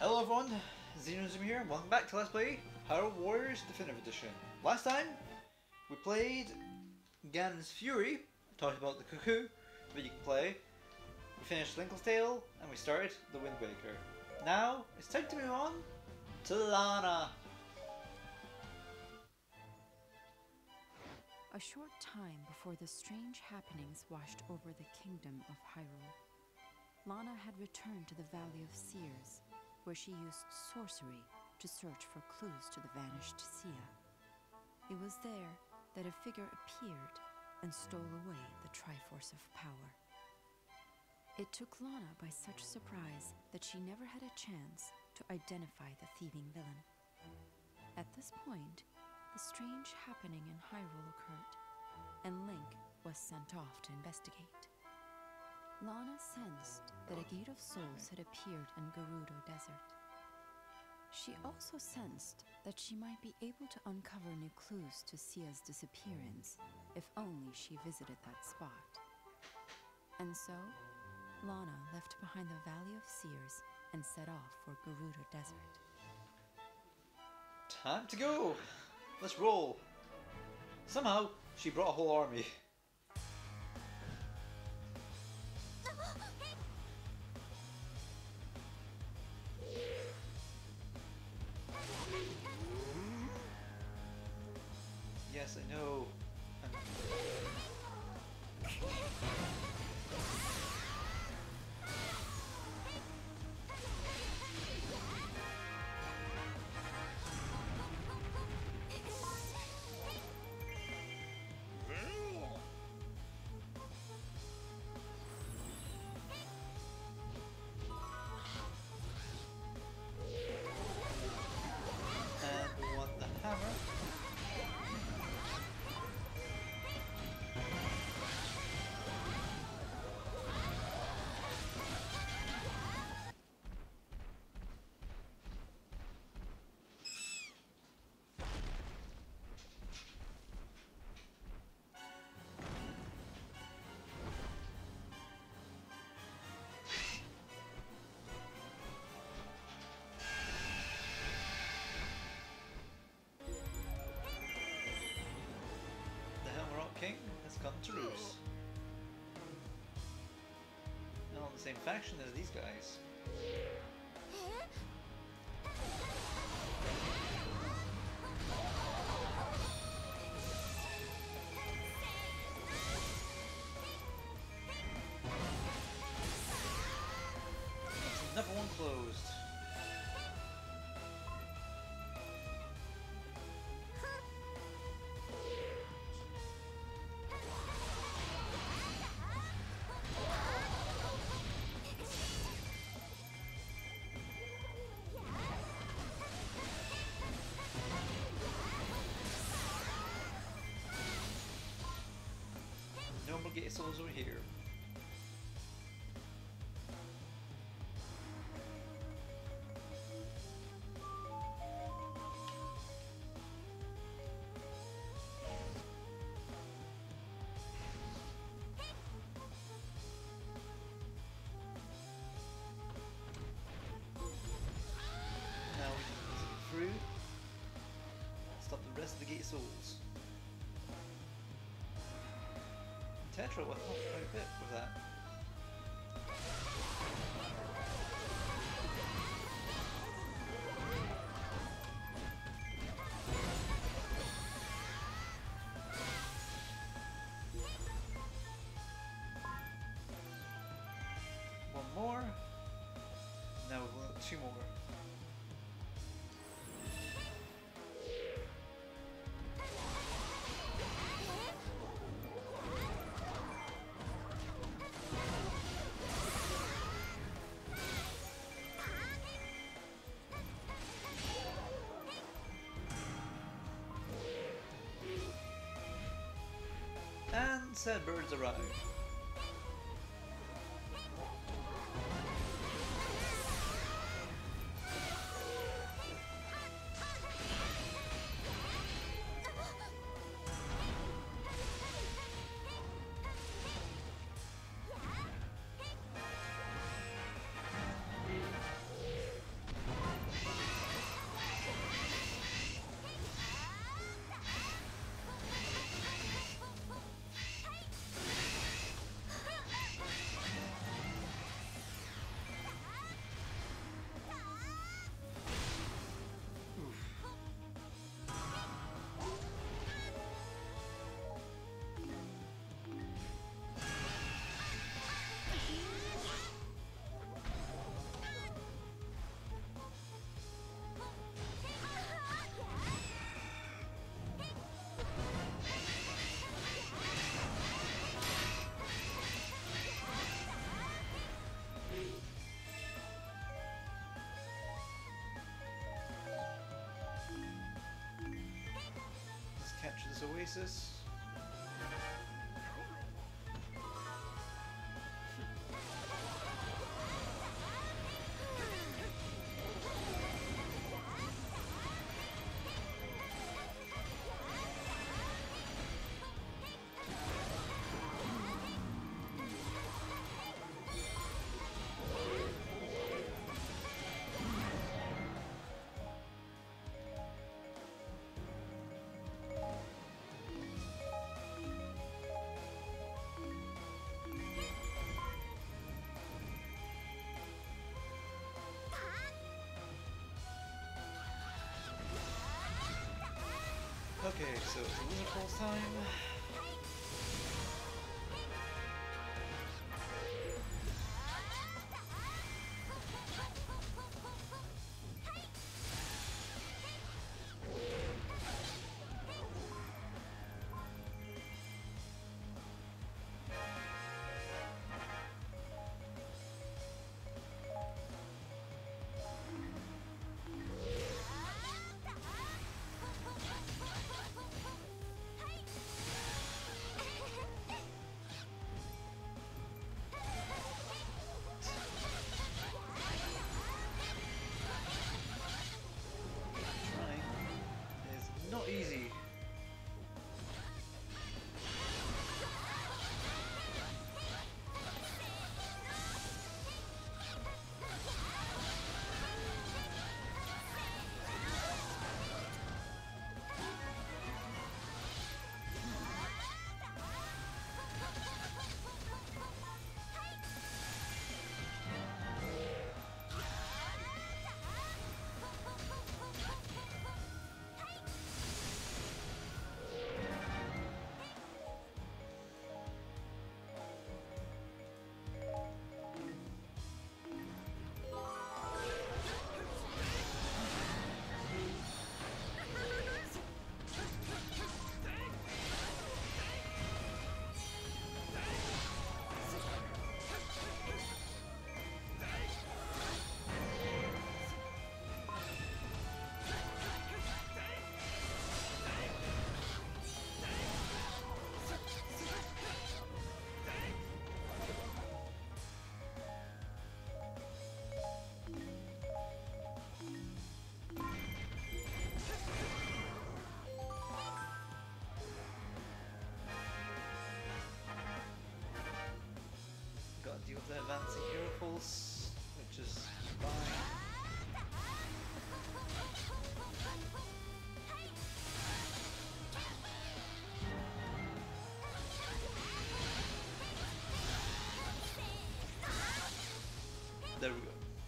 Hello everyone, Xenozoom here, and welcome back to Let's Play Hyrule Warriors Definitive Edition. Last time, we played Ganon's Fury, talked about the Cuckoo that you can play, we finished Linkle's Tale, and we started the Wind Waker. Now, it's time to move on to Lana. A short time before the strange happenings washed over the kingdom of Hyrule, Lana had returned to the Valley of Seers, where she used sorcery to search for clues to the vanished Sia. It was there that a figure appeared and stole away the Triforce of Power. It took Lana by such surprise that she never had a chance to identify the thieving villain. At this point, the strange happening in Hyrule occurred, and Link was sent off to investigate. Lana sensed that a gate of souls had appeared in Gerudo Desert. She also sensed that she might be able to uncover new clues to Sia's disappearance if only she visited that spot. And so, Lana left behind the Valley of Seers and set off for Gerudo Desert. Time to go! Let's roll! Somehow, she brought a whole army. Yes, I know. And we want the hammer. King has come to roost. Not on the same faction as these guys. That's another one closed. No more gate souls over here. Now we can easily through. Stop the rest of the gate souls. Tetra will help quite a bit with that. One more. Now we've got two more. And said birds arrive. face this. Okay, so it's a Wizard Pulse time. Not easy. Deal with the advancing hero pulse, which is fine. There we go.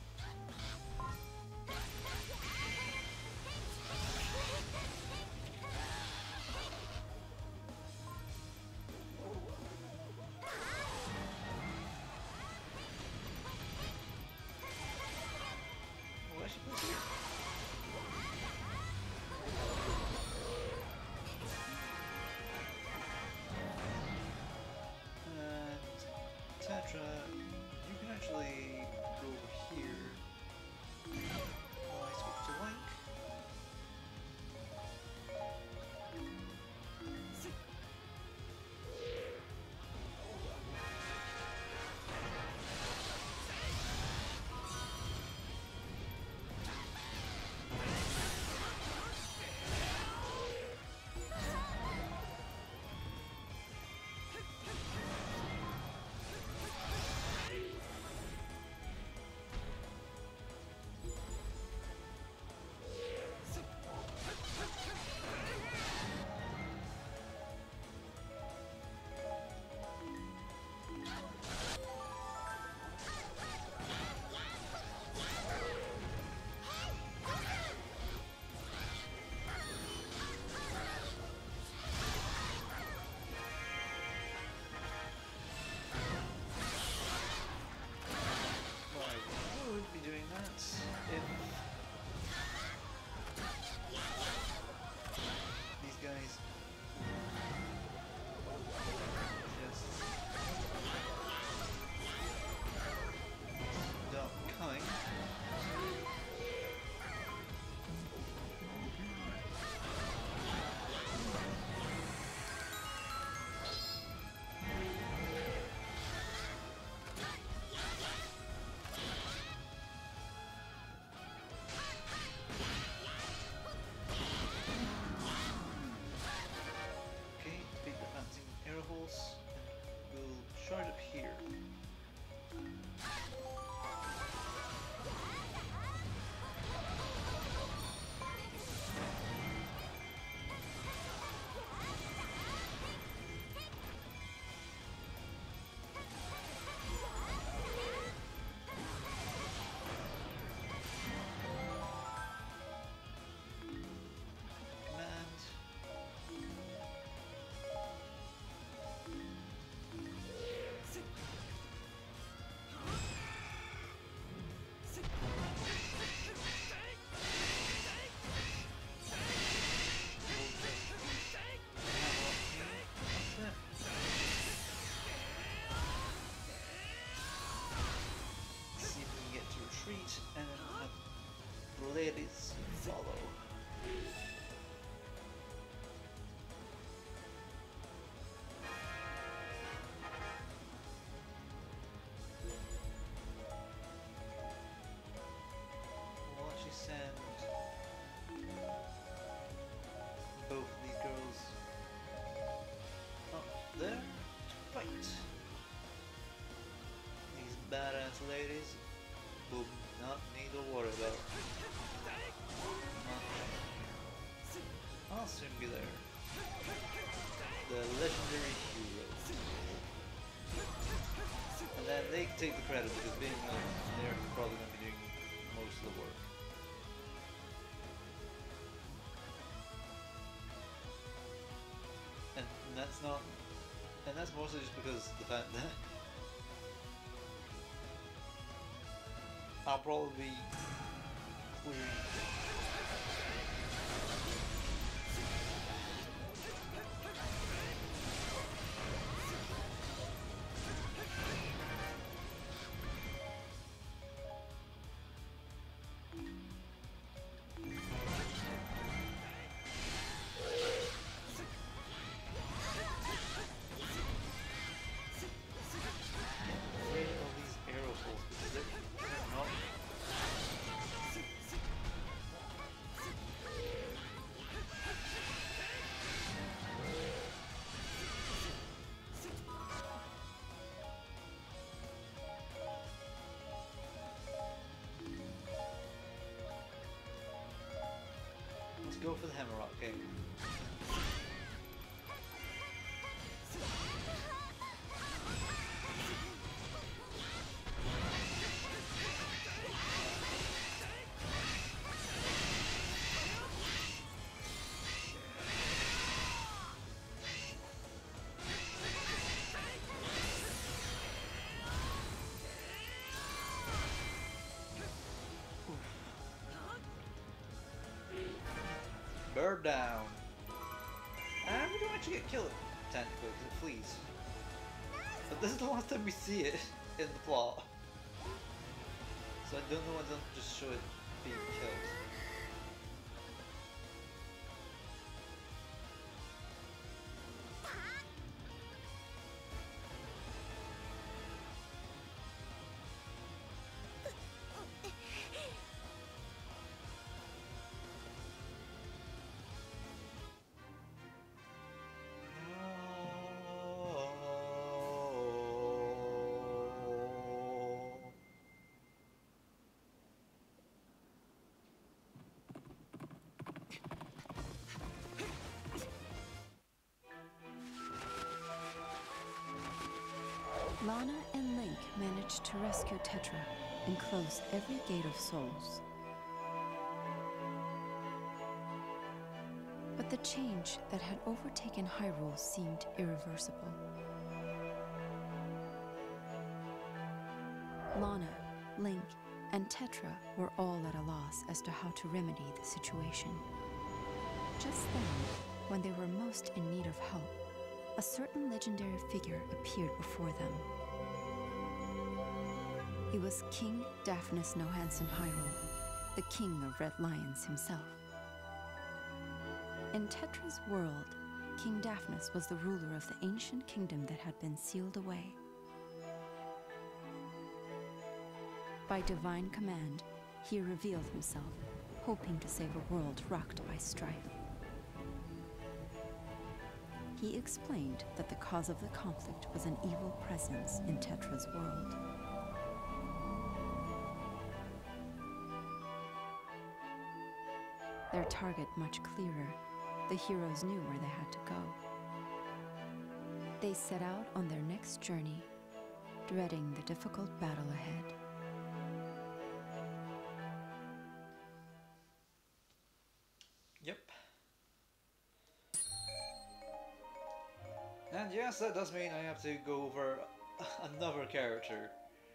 Tetra, you can actually go over here. I switch to Link. ladies follow. Why don't she send both of these girls up there to fight these badass ladies? Will not need to worry about. I'll soon be there. The legendary heroes. And then they can take the credit because being they're probably going to be doing most of the work. And that's not, and that's mostly just because the fact that I'll probably be clearing. Let's go for the Hammerrock King. Bird down. And we don't actually get killed technically because it flees. But this is the last time we see it in the plot. So I don't know why they don't just show it being killed. Lana and Link managed to rescue Tetra and close every gate of souls. But the change that had overtaken Hyrule seemed irreversible. Lana, Link, and Tetra were all at a loss as to how to remedy the situation. Just then, when they were most in need of help, a certain legendary figure appeared before them. He was King Daphnis No Handsome Hyrule, the king of Red Lions himself. In Tetra's world, King Daphnis was the ruler of the ancient kingdom that had been sealed away. By divine command, he revealed himself, hoping to save a world rocked by strife. He explained that the cause of the conflict was an evil presence in Tetra's world. Their target much clearer, the heroes knew where they had to go. They set out on their next journey, dreading the difficult battle ahead. Yep. And yes, that does mean I have to go over another character.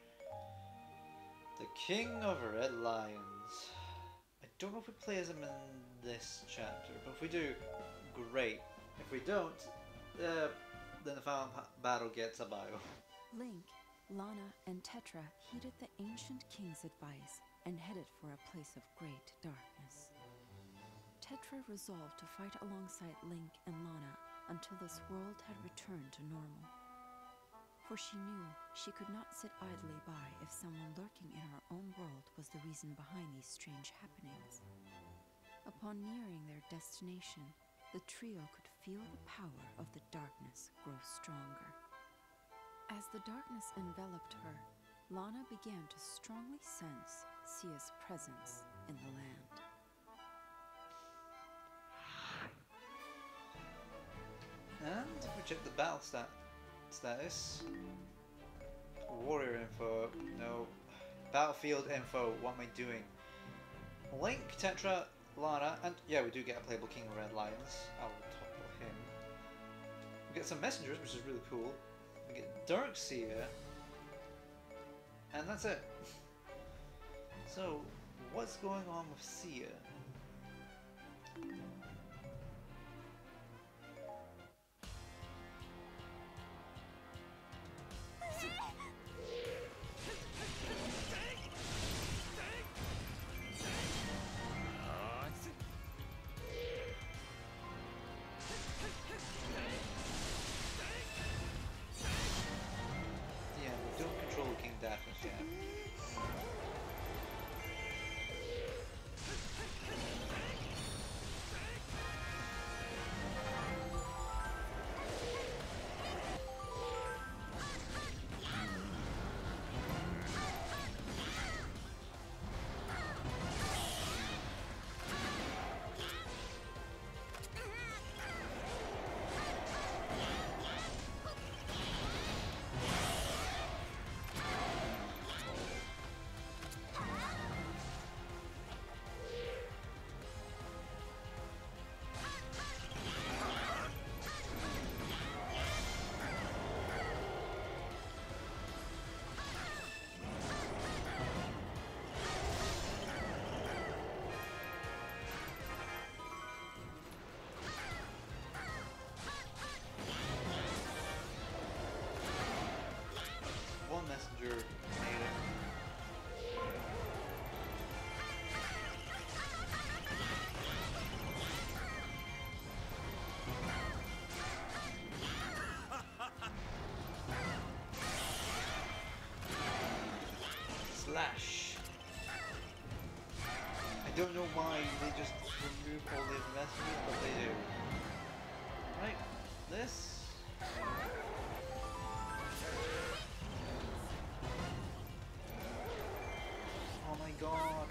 The King of Red Lions. I don't know if we play as him in this chapter, but if we do, great. If we don't, then the final battle gets a bio. Link, Lana, and Tetra heeded the ancient king's advice and headed for a place of great darkness. Tetra resolved to fight alongside Link and Lana until this world had returned to normal. For she knew she could not sit idly by if someone lurking in her own world was the reason behind these strange happenings. Upon nearing their destination, the trio could feel the power of the darkness grow stronger. As the darkness enveloped her, Lana began to strongly sense Sia's presence in the land. And we check the battle status. Warrior info. No. Battlefield info. What am I doing? Link, Tetra, Lana, and yeah, we do get a playable King of Red Lions. I will talk about him. We get some messengers, which is really cool. We get Darkseer. And that's it. So, what's going on with Sia? Yeah, we don't control King Daphne yet. One messenger made it. Slash. I don't know why they just remove all the messages, but they do. Right, this. Oh my god.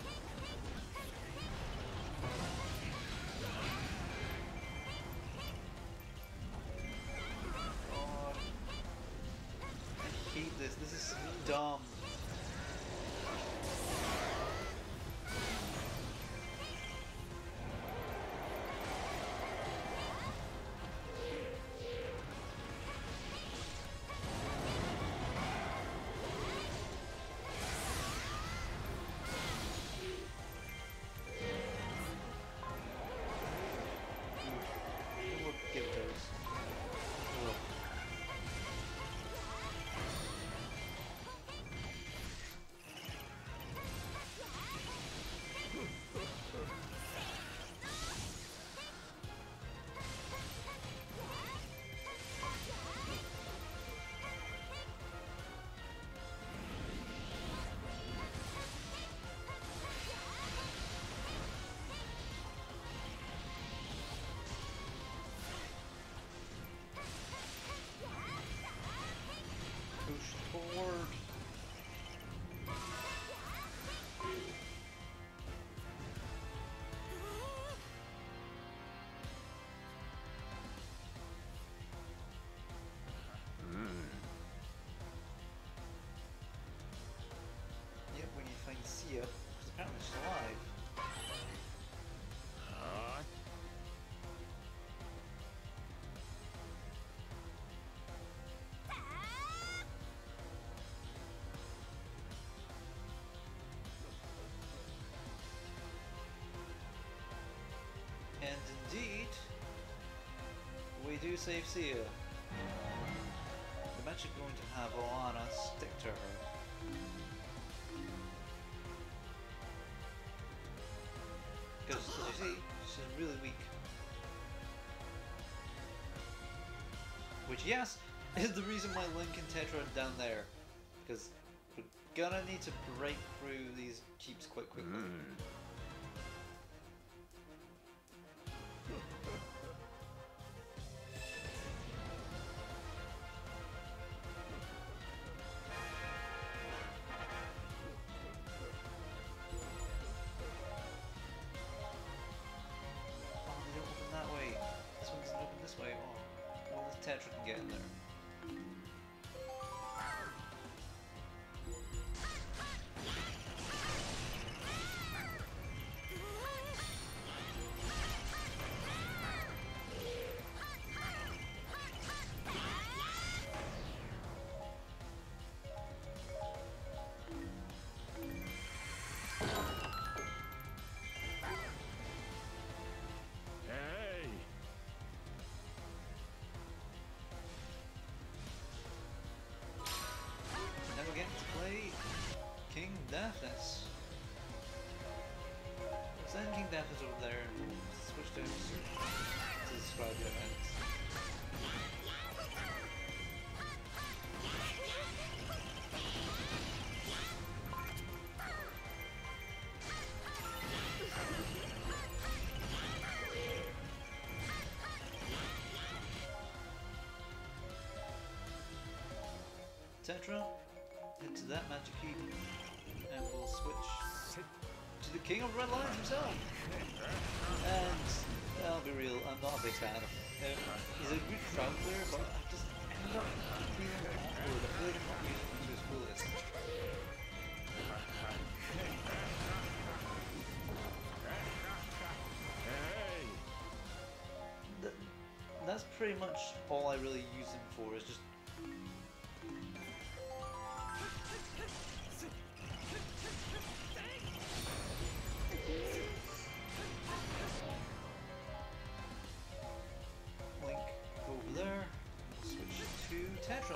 God. I hate this. This is dumb. We'll give those. Ugh. Pushed forward. Yep, we need to find Sia, because apparently she's alive. And indeed, we do save Sia. The match is going to have Alana stick to her. is really weak. Which, yes, is the reason why Link and Tetra are down there. Because we're gonna need to break through these keeps quite quickly. Tetra can get in there. Daphnis. Send King Daphnis over there and we'll switch to him to describe the event. Tetra, head to that magic key. And we'll switch to the King of Red Lions himself. And I'll be real, I'm not a big fan of him. He's a good crowd player, but I just end up feeling awkward. I feel like I'm not using him to his fullest. That's pretty much all I really use him for, is just Tetra.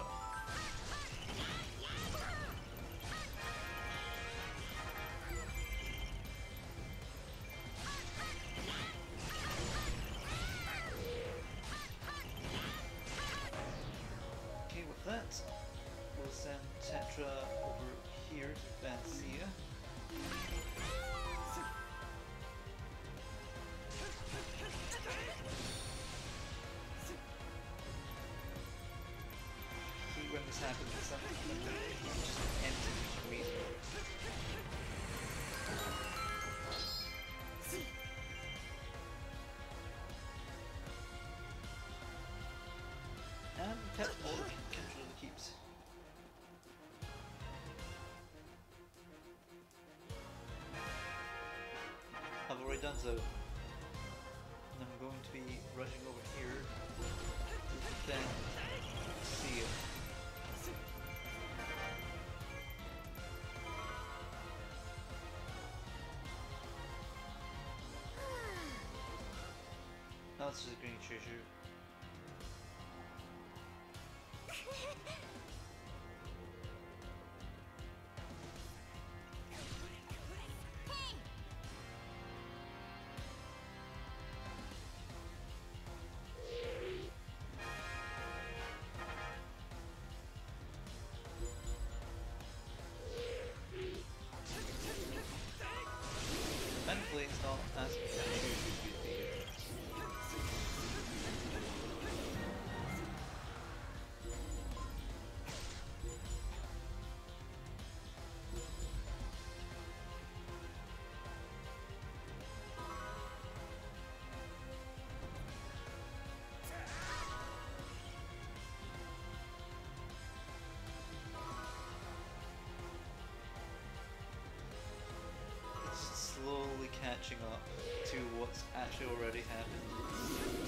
Okay, with that, we'll send Tetra over here to Vancia. When this happens, it's something just empty immediately. And Pep Mode control the keeps. I've already done so. And I'm going to be rushing over here to defend Sia. That's just a green treasure. Thankfully, it's not as huge. Slowly catching up to what's actually already happened.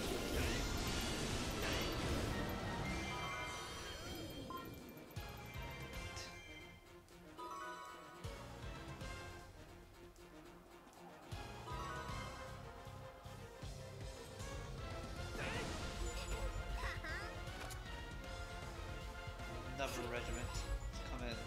Another regiment has come in.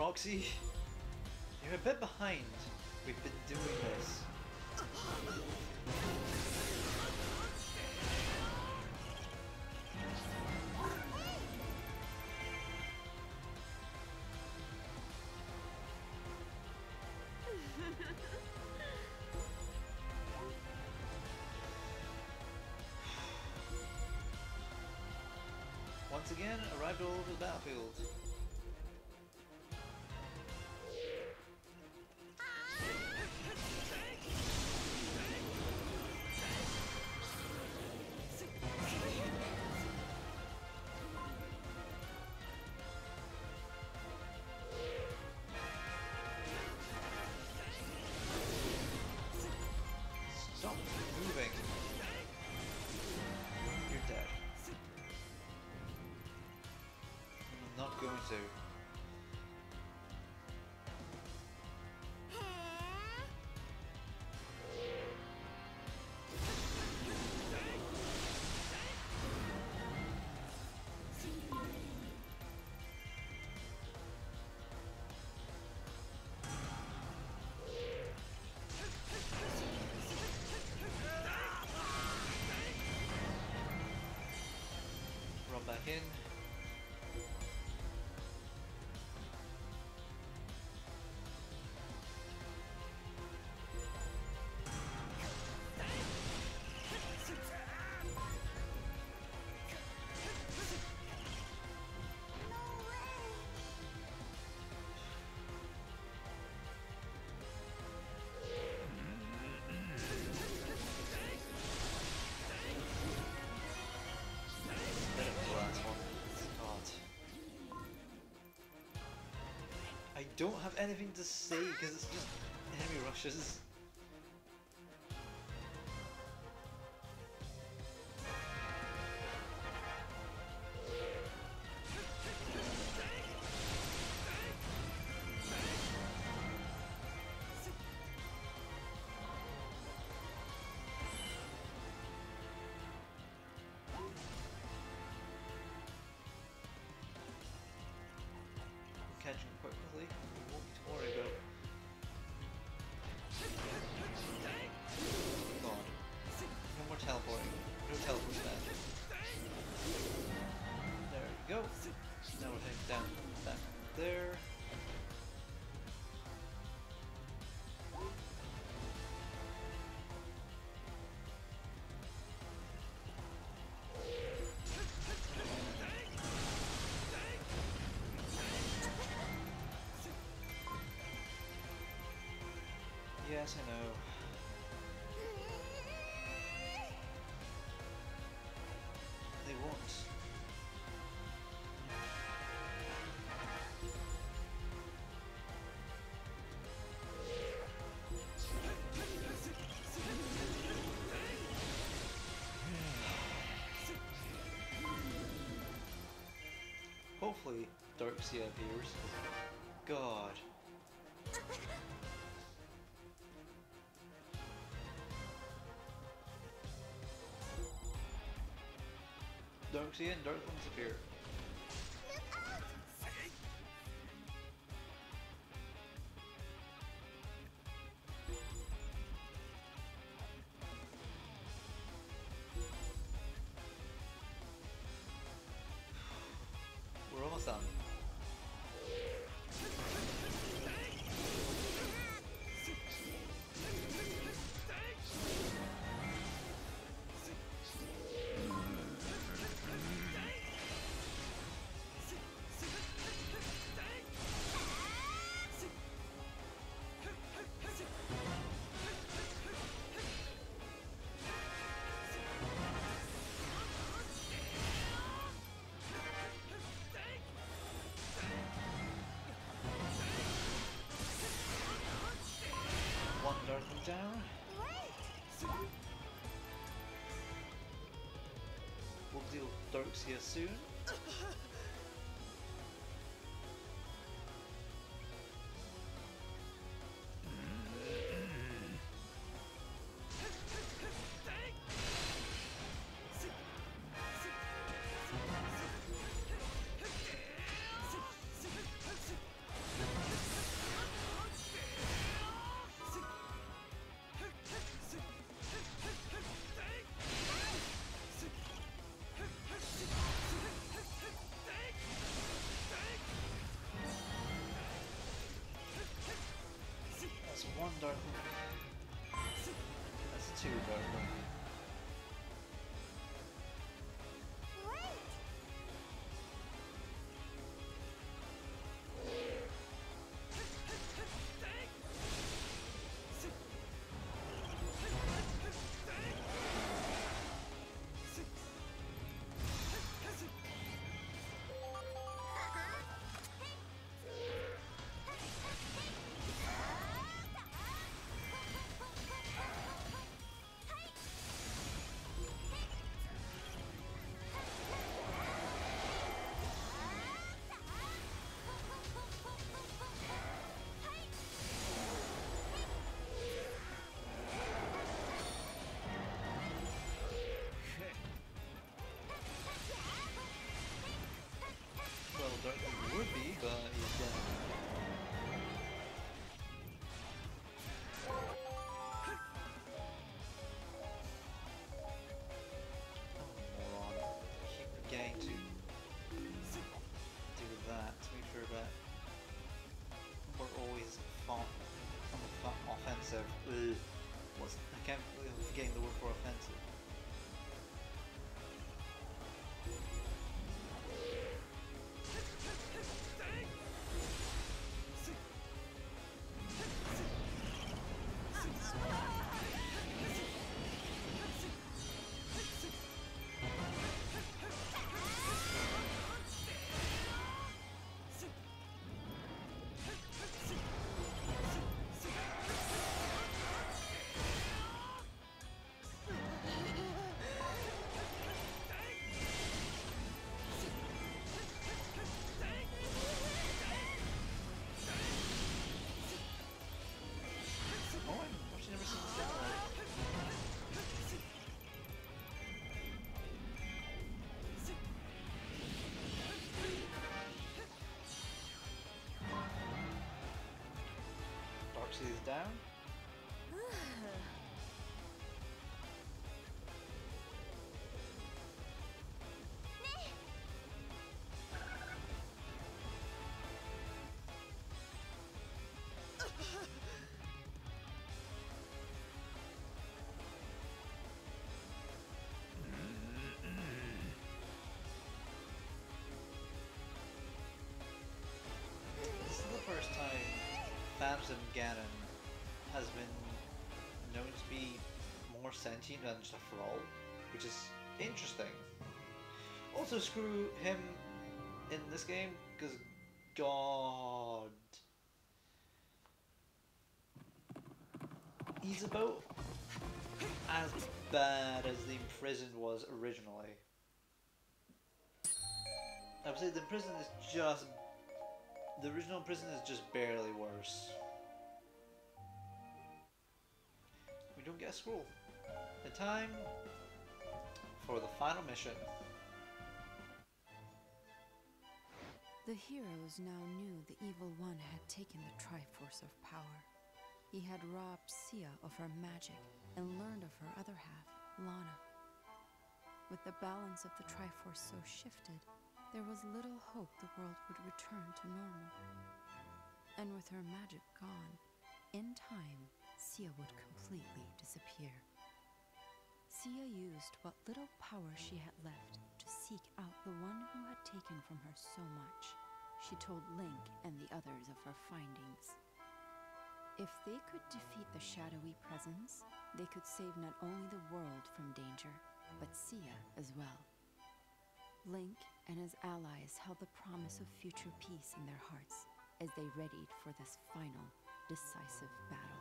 Roxy, you're a bit behind. We've been doing this. Once again, arrived all over the battlefield. Stop moving. You're dead. I'm not going to. Run back in. Better than the last one. God. I don't have anything to say because it's just enemy rushes. Catching quite quickly. Won't be to worry about. God. No more teleporting. No teleport back. There we go. Now we're heading down back there. Yes, I know. They won't. Hopefully, Darkseid appears. God. Darkseid and Darklings appear. We're almost done. One Darkling down. We'll deal with Darkseid soon. down. This is the first time Phantom Ganon has been known to be more sentient than just a thrall, which is interesting. Also, screw him in this game, because God, he's about as bad as the Imprisoned was originally. I would say the Imprisoned is just... the original Imprisoned is just barely worse. We don't get a scroll. The time for the final mission. The heroes now knew the Evil One had taken the Triforce of power. He had robbed Sia of her magic and learned of her other half, Lana. With the balance of the Triforce so shifted, there was little hope the world would return to normal. And with her magic gone, in time, Sia would completely disappear. Sia used what little power she had left to seek out the one who had taken from her so much. She told Link and the others of her findings. If they could defeat the shadowy presence, they could save not only the world from danger, but Sia as well. Link and his allies held the promise of future peace in their hearts as they readied for this final, decisive battle.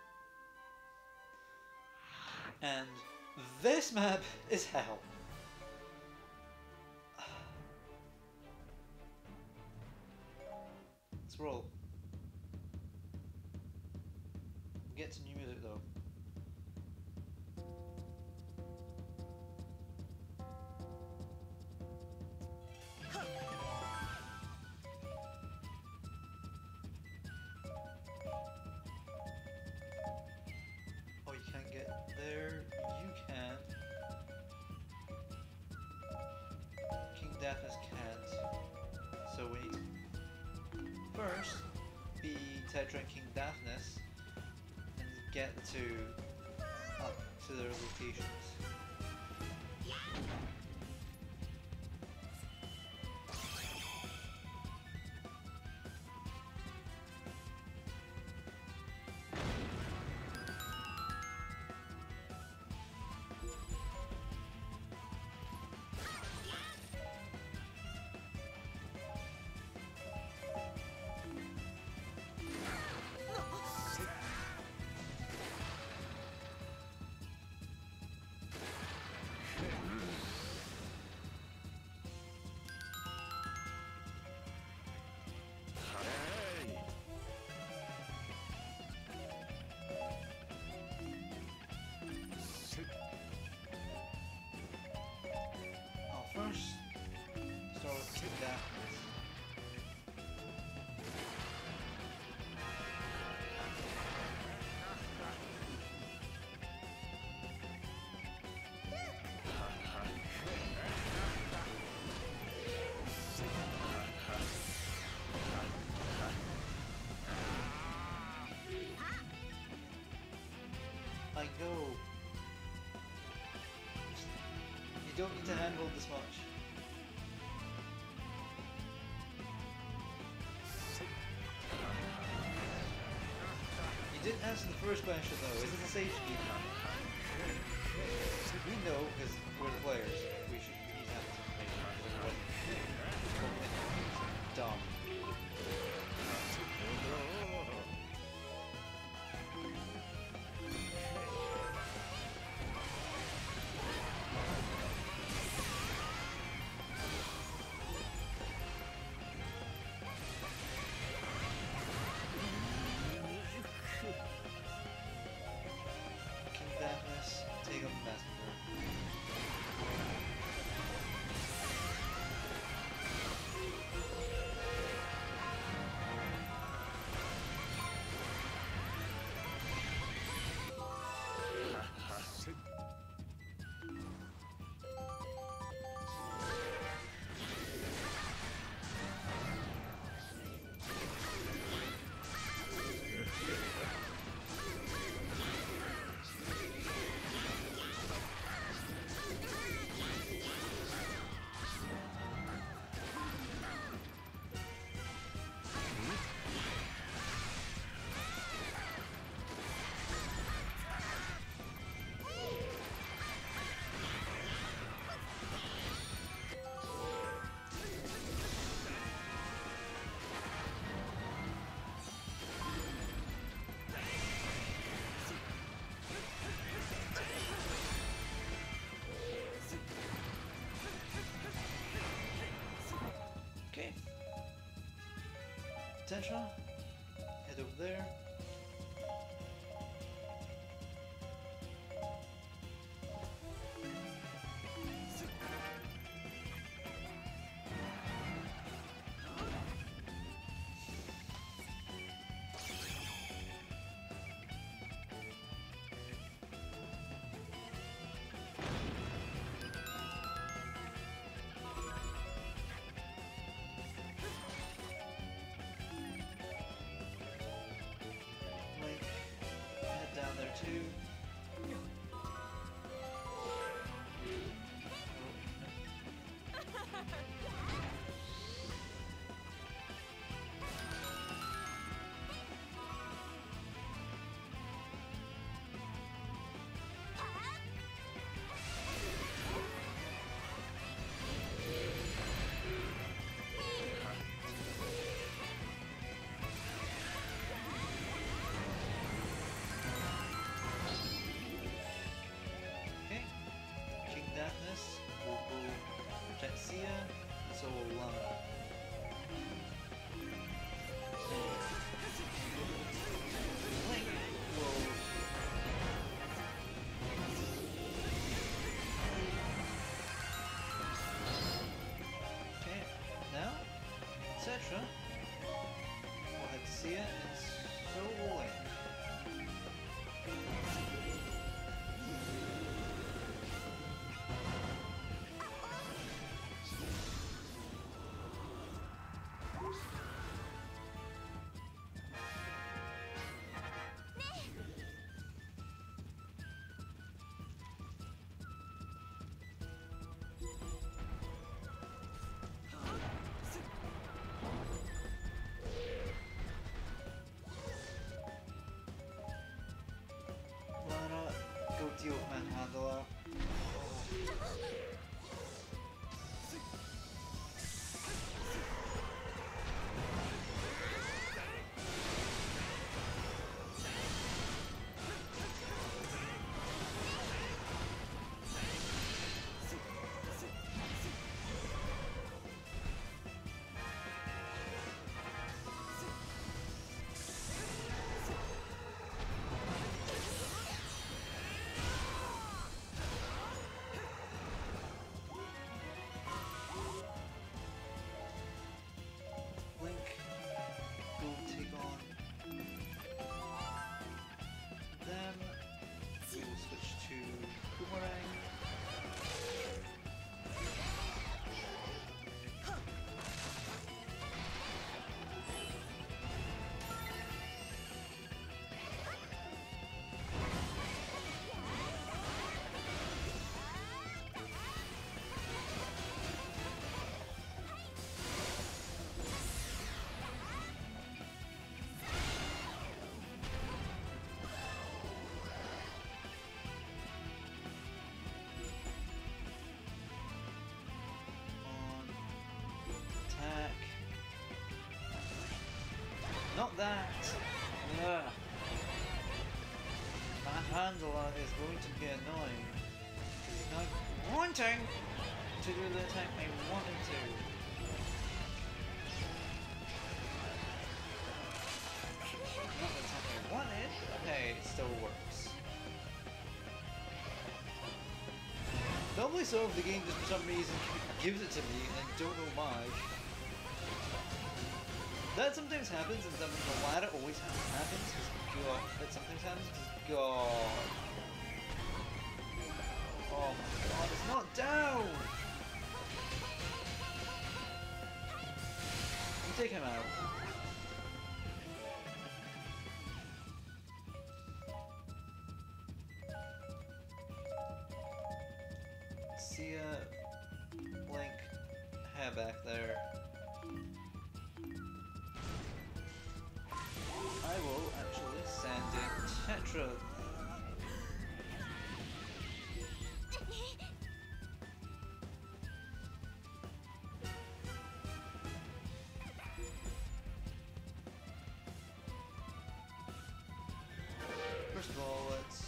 And this map is hell. Let's roll. We'll get some new music though. Oh, you can't get there. You can. King Daphnis can't. So we need to first be Tetra and King Daphnis and get up to their locations. First, start with King Daphnis. I know. You don't need to handle this much. You didn't answer the first question though. Is it a safe speed? We know because we're the players. We need to have this information. Dumb. King Daphnis Tetra, head over there. Head down there too. Okay. King Darkness will go protect Sia, and so will Lana. Link will okay, now Cetra will head to Sia, and so will Link. Lana, go deal with Manhandler. Link, go take on them. We will switch to Boomerang. Attack. Not that! Ugh. Manhandler is going to be annoying. He's not wanting to do the attack I wanted to. Not the attack I wanted, but hey, it still works. Doubly so if the game just for some reason gives it to me and I don't know why. That sometimes happens, and sometimes the latter always happens, because God, that sometimes happens, because God. Oh my God, it's not down! You take him out. Sia, Link, hair back there. I will actually send in Tetra. First of all, let's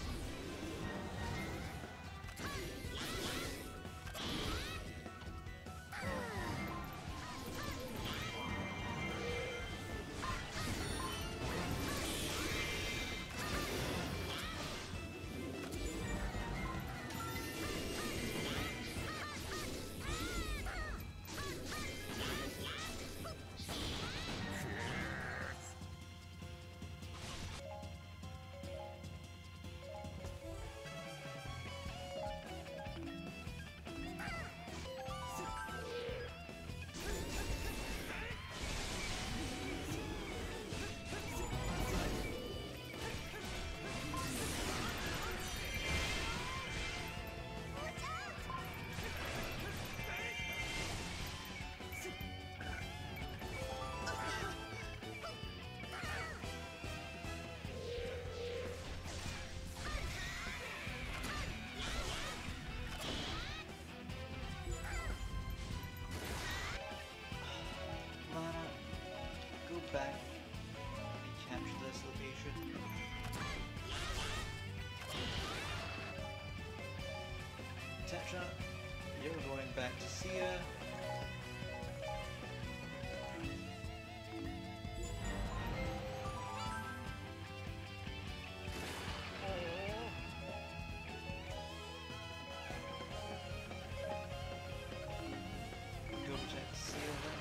Tetra. You're going back to Sia. Go protect Sia then.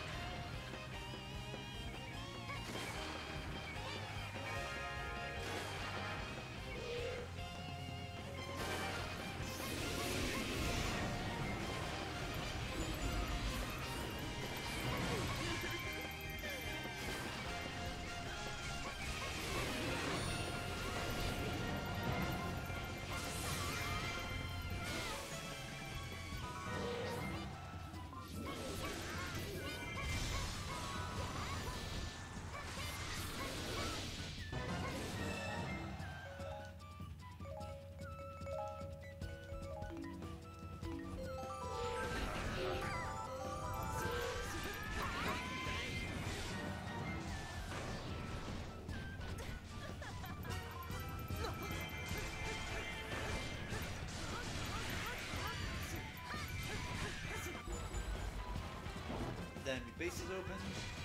Then your base is open.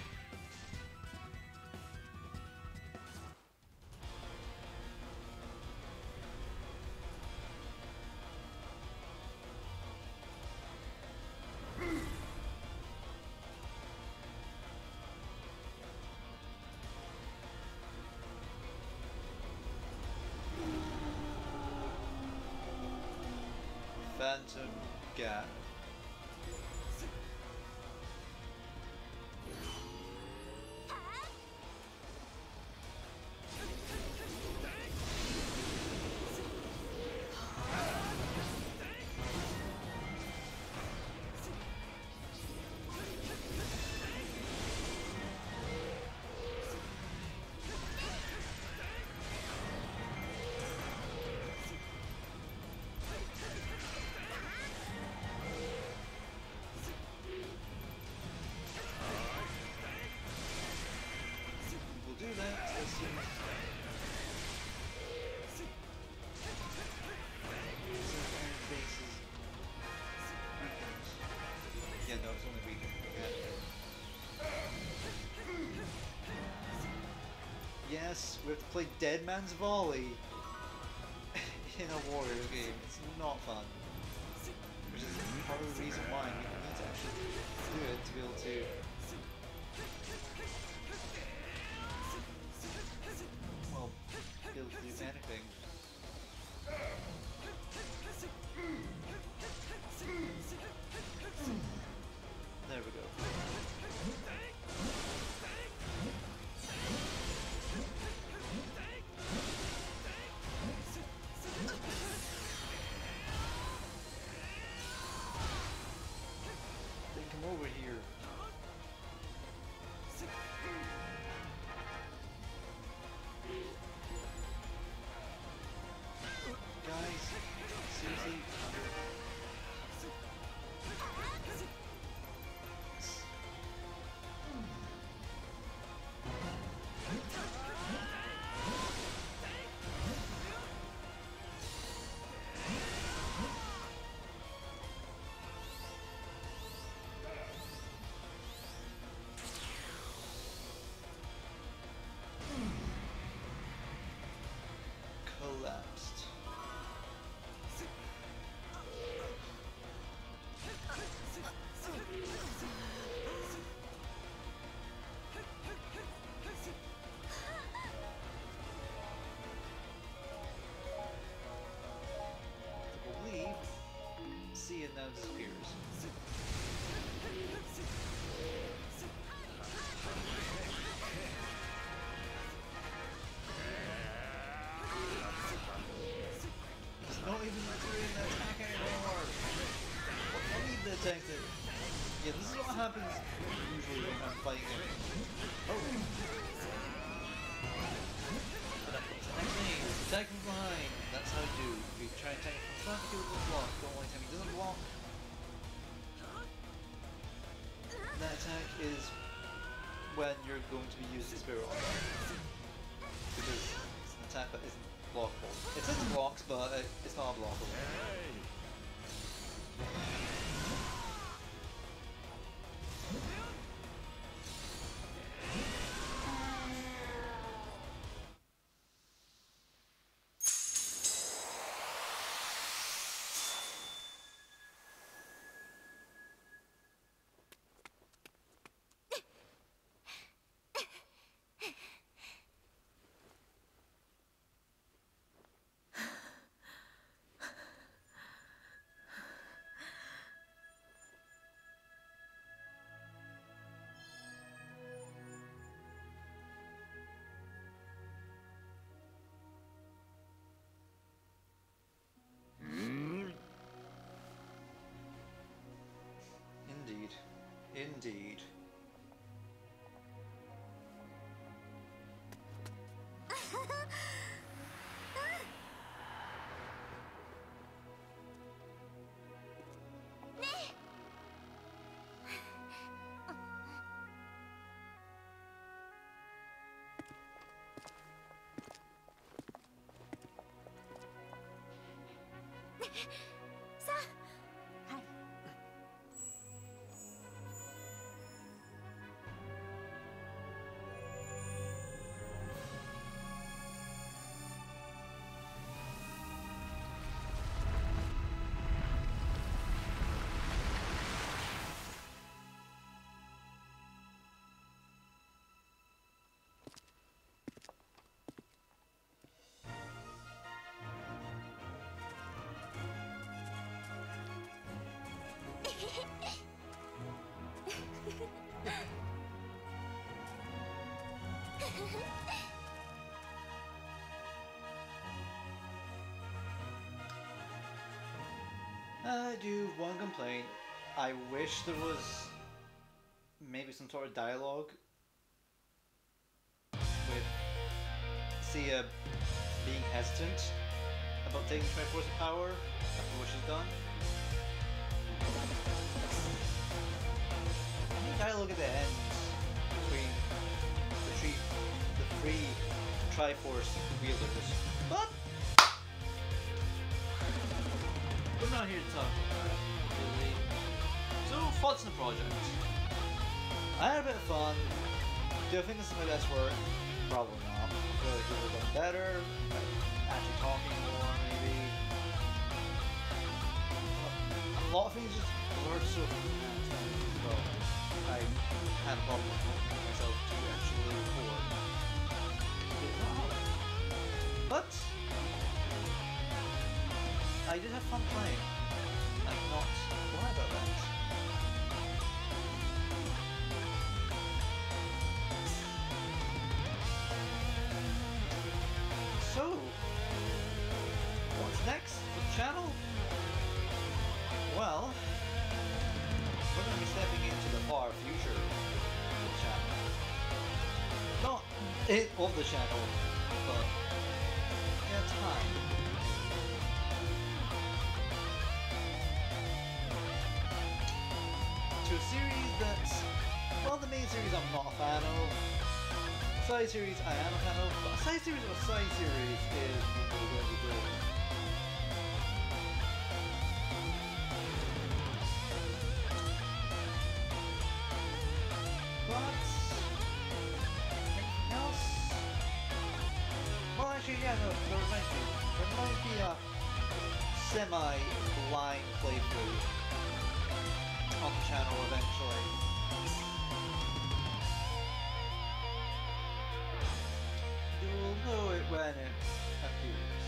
Phantom Gap. Do that as soon as base is weakened. Yeah, no, it's only weakened. Yeah. Yes, we have to play Dead Man's Volley in a Warrior game. It's not fun. Which is part of the reason why we need to actually do it to be able to do anything. There we go. Then come over here. Seriously? Collapsed. I believe Sia now disappears. It's not even doing the attack anymore. I need the attack to... Yeah, this is what happens usually when I'm fighting him. Oh! Actually, attack from behind. That's how I do. We try and attack from front, he will block. Don't like him, he doesn't block. That attack is when you're going to be using Spirit on that. Because it's an attack that isn't blockable. It says it blocks, but it's not blockable. Indeed. I do one complaint. I wish there was maybe some sort of dialogue with Sia being hesitant about taking Triforce of power after what she's done. Any dialogue at the end between the three Triforce wielders. But we're not here to talk about that, really. So, thoughts on the project? I had a bit of fun. Do I think this is my best work? Probably not. I feel like it would have done better. Actually talking more, maybe. A lot of things just blurred so well. I had a problem with myself to actually record. But I did have fun playing. I'm not glad about that. So, what's next for the channel? Well, we're going to be stepping into the far future of the channel. Not it of the channel, but in time. To a series that's, well, the main series I'm not a fan of. Side series I am a fan of, but a side series of a side series is really good. But anything else? Well, actually, yeah, no, there might be a semi-blind playthrough on the channel eventually. You will know it when it appears.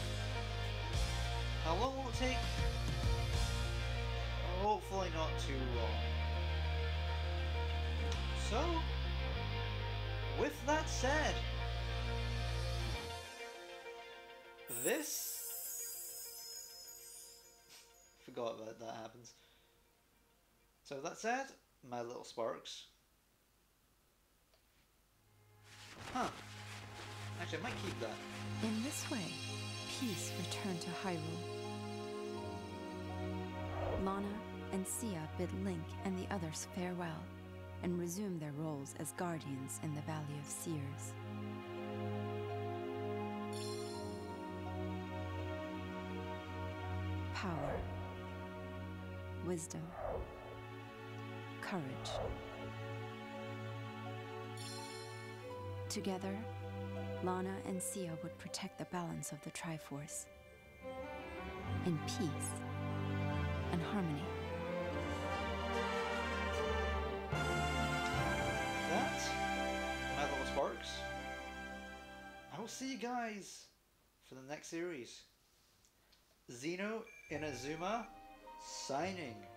How long will it take? Hopefully not too long. So, with that said, this... Forgot that happens. So that said, my little sparks. Huh. Actually, I might keep that. In this way, peace returned to Hyrule. Lana and Sia bid Link and the others farewell and resumed their roles as guardians in the Valley of Seers. Power, wisdom, courage. Together, Lana and Sia would protect the balance of the Triforce in peace and harmony. That, my little sparks. I will see you guys for the next series. Xeno Inazuma signing.